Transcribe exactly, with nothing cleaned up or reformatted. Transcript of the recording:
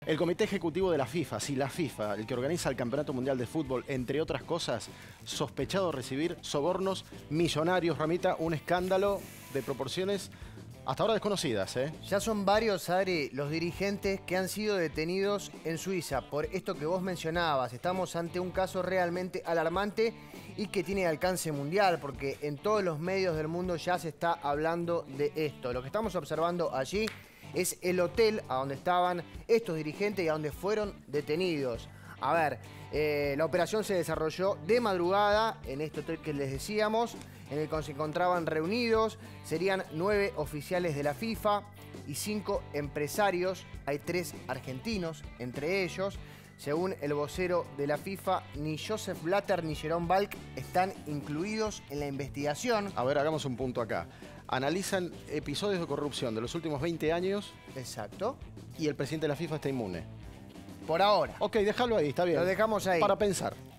El Comité Ejecutivo de la FIFA, sí, la FIFA, el que organiza el Campeonato Mundial de Fútbol, entre otras cosas, sospechado de recibir sobornos millonarios, Ramita, un escándalo de proporciones hasta ahora desconocidas, ¿eh? Ya son varios, Adri, los dirigentes que han sido detenidos en Suiza por esto que vos mencionabas. Estamos ante un caso realmente alarmante y que tiene alcance mundial, porque en todos los medios del mundo ya se está hablando de esto. Lo que estamos observando allí es el hotel a donde estaban estos dirigentes y a donde fueron detenidos. A ver, eh, la operación se desarrolló de madrugada en este hotel que les decíamos, en el que se encontraban reunidos. Serían nueve oficiales de la FIFA y cinco empresarios. Hay tres argentinos entre ellos. Según el vocero de la FIFA, ni Joseph Blatter ni Jerome Valk están incluidos en la investigación. A ver, hagamos un punto acá. Analizan episodios de corrupción de los últimos veinte años. Exacto. Y el presidente de la FIFA está inmune. Por ahora. Ok, déjalo ahí, está bien. Lo dejamos ahí. Para pensar.